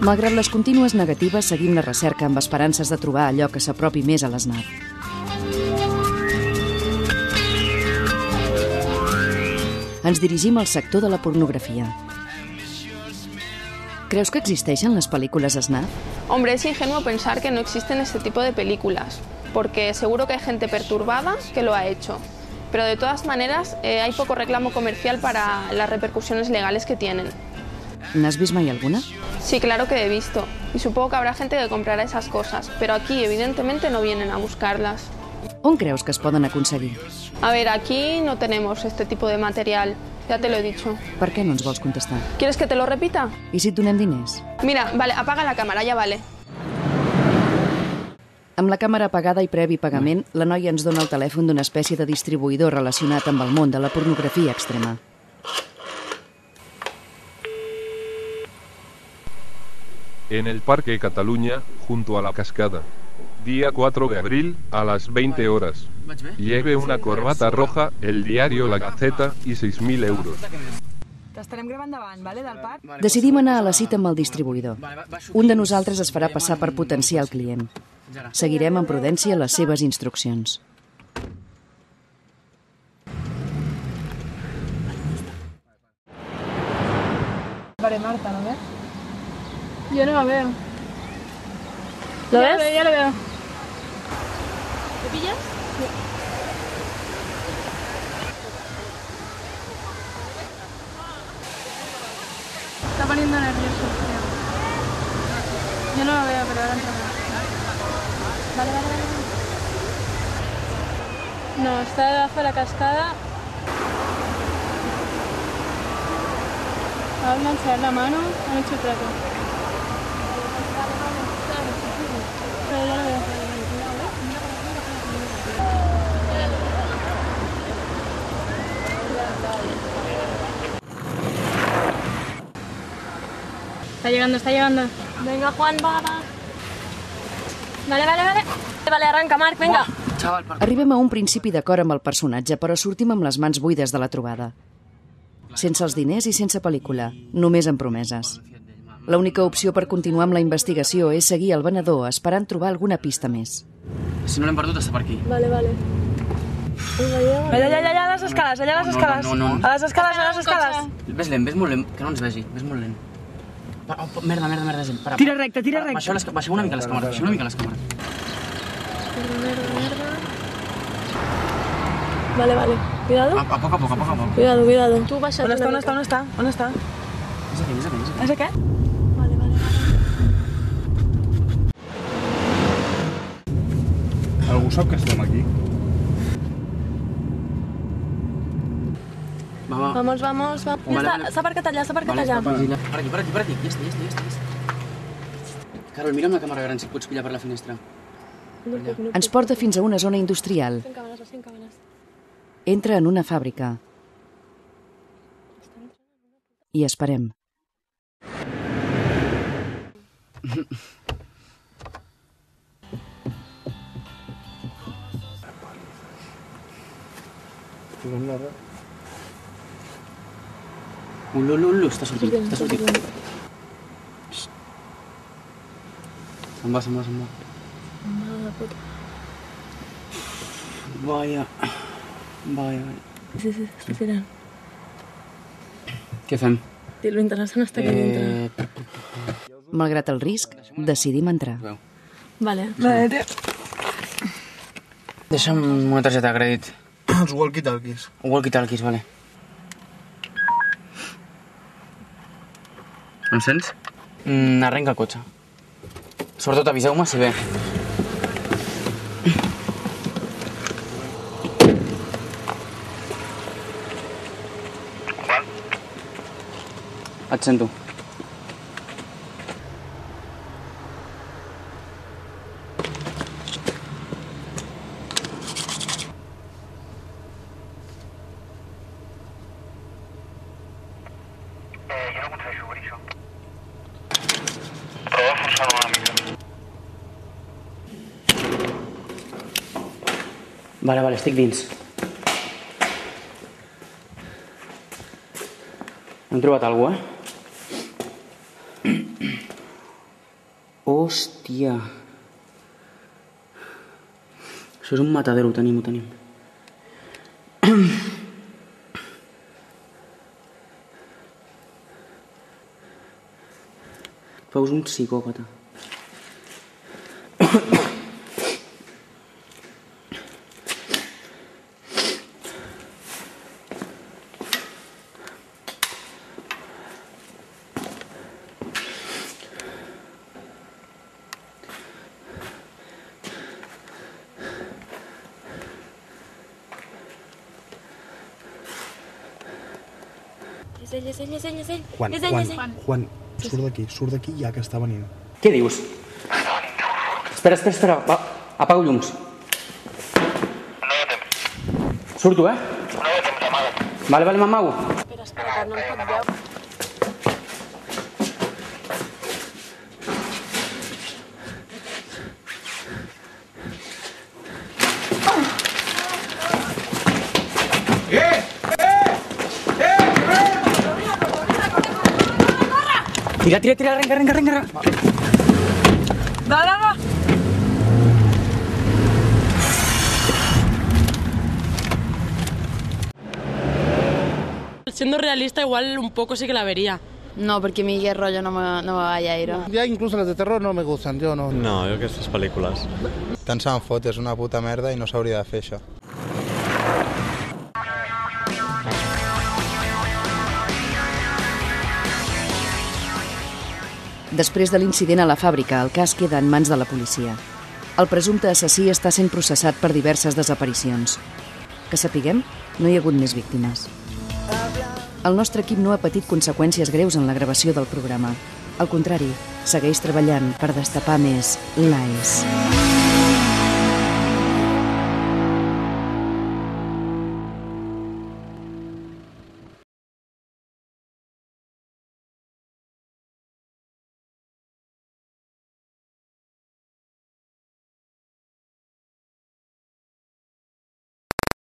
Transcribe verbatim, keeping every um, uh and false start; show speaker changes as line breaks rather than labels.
Malgrat les contínues negatives, seguim la recerca amb esperances de trobar allò que s'apropi més a l'Snaf. Ens dirigim al sector de la pornografia. ¿Creus que existeixen las películas Snaf?
Hombre, es ingenuo pensar que no existen este tipo de películas, porque seguro que hay gente perturbada que lo ha hecho. Pero de todas maneras, eh, hay poco reclamo comercial para las repercusiones legales que tienen.
¿N'has vist mai alguna?
Sí, claro que he visto. Y supongo que habrá gente que comprará esas cosas, pero aquí evidentemente no vienen a buscarlas.
On creus que es poden aconseguir?
A ver, aquí no tenemos este tipo de material. Ya te lo he dicho.
Per què no ens vols contestar?
¿Quieres que te lo repita?
I si et donem diners?
Mira, vale, apaga la cámara, ya vale.
Amb la càmera apagada i previ pagament, la noia ens dona el telèfon d'una espècie de distribuïdor relacionat amb el món de la pornografia extrema.
En el Parque Cataluña, junto a la cascada. Día cuatro de abril, a las veinte horas. Lleve una corbata roja, el diario La Gaceta y seis mil euros.
T'estarem gravant davant, vale, del parc?
Decidim anar a la cita amb el distribuïdor. Un de nosaltres es farà passar per potencial client. Seguirem amb prudència les seves instruccions.
Vale, Marta, ¿lo ves?
Yo no lo veo.
¿Lo
Ya
ves?
lo veo, ya lo veo.
¿Te pillas?
Está poniendo nervioso, creo. Yo no lo veo, pero ahora entrará.
Vale, vale, vale.
No, está debajo de la cascada. Ahora van a echar la mano, han hecho trato. Pero ya lo veo.
Está llegando, está llegando. Venga, Juan, va, va. Vale, vale, vale. Vale, arranca, Marc, venga.
Arribem a un principi d'acord amb el personatge, però sortim amb les mans buides de la trobada. Sense els diners i sense pel·lícula, només amb promeses. L'única opció per continuar amb la investigació és seguir el venedor esperant trobar alguna pista més.
Si no l'hem perdut, està per aquí.
Vale, vale. Allà, allà, allà, a les escales, allà a les
No, no,
escales.
no, no, no.
A les escales, a les escales.
Ves lent, ves molt lent, que no ens vegi, ves molt lent. Pa- oh, merda, merda, merda, gent. Para,
Tira recte, tira
para,
recte.
Baixeu, les, baixeu una mica les càmeres, baixeu una mica les càmeres.
Vale, vale. Cuidado.
A, a poc a poc, a poc a poc.
Cuidado, cuidado. Tu baixa't. On està, on està, on està? On està?
És aquí, és aquí, és aquí.
És aquest? Vale, vale, vale.
Algú sap que estem aquí?
Va, va.
Vamos, vamos, vamos. Ja
Vale,
està,
vale.
s'ha aparcat allà, s'ha aparcat
Vale,
allà.
per aquí, per aquí, per aquí, per aquí. Ja està, ja està, ja està, ja està. Carol, mira'm la càmera gran si et pots pillar per la finestra.
Ens porta fins a una zona industrial.
Cinc càmeres, cinc càmeres.
Entra en una fàbrica. I esperem.
Ulu, ulu, ulu, està sortint, està sortint. Xxt. Se'n va, se'n va, se'n va. Vaya. Vaya, vaya.
Sí, sí, està tirant.
Què fem?
Lo interessant està aquí dintre.
Eh...
Malgrat el risc, decidim entrar.
Veu.
Vale. Vale, tio.
Deixa'm una targeta de crèdit.
Els walkie-talkies.
Walkie-talkies, vale. Em sents? Mm, arrenca el cotxe. Sobretot aviseu-me si ve. Et sento. Vale, vale, estic dins. Hem trobat alguna cosa, eh? Hòstia. Això és un matadero, ho tenim, ho tenim. Veus un psicòpata.
És ell, és ell, és ell, és ell.
Juan,
és ell,
Juan,
és ell.
Juan, surt d'aquí, surt d'aquí ja que està venint.
Què dius? Espera, espera, espera. Va, apago llums. Surto, eh? Vale, vale, m'amago.
Espera, espera, que no em pot veure.
Tira, tira, tira, arrenca, arrenca, arrenca.
Va, va, va.
Siendo realista, igual un poco sí que la vería.
No, porque mi guía rollo no me, no me vaya a ir.
Ya incluso las de terror no me gustan, yo no.
No, jo aquestes pel·lícules.
Tant se'n fot, és una puta merda i no s'hauria de fer això.
Després de l'incident a la fàbrica, el cas queda en mans de la policia. El presumpte assassí està sent processat per diverses desaparicions. Que sapiguem, no hi ha hagut més víctimes. El nostre equip no ha patit conseqüències greus en la gravació del programa. Al contrari, segueix treballant per destapar més l'A E S.